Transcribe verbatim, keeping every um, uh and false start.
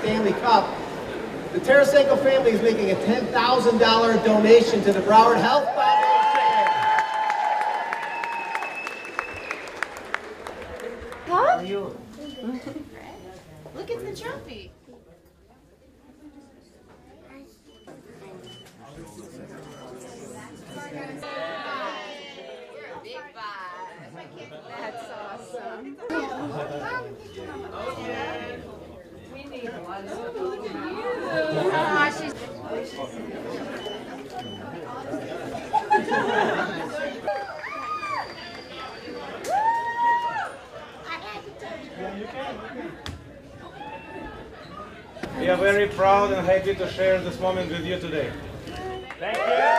Stanley Cup, the Tarasenko family is making a ten thousand dollar donation to the Broward Health Foundation. Huh? Look at the trophy. Big five. That's awesome. Okay. We need one. Oh, she's... We are very proud and happy to share this moment with you today. Thank you.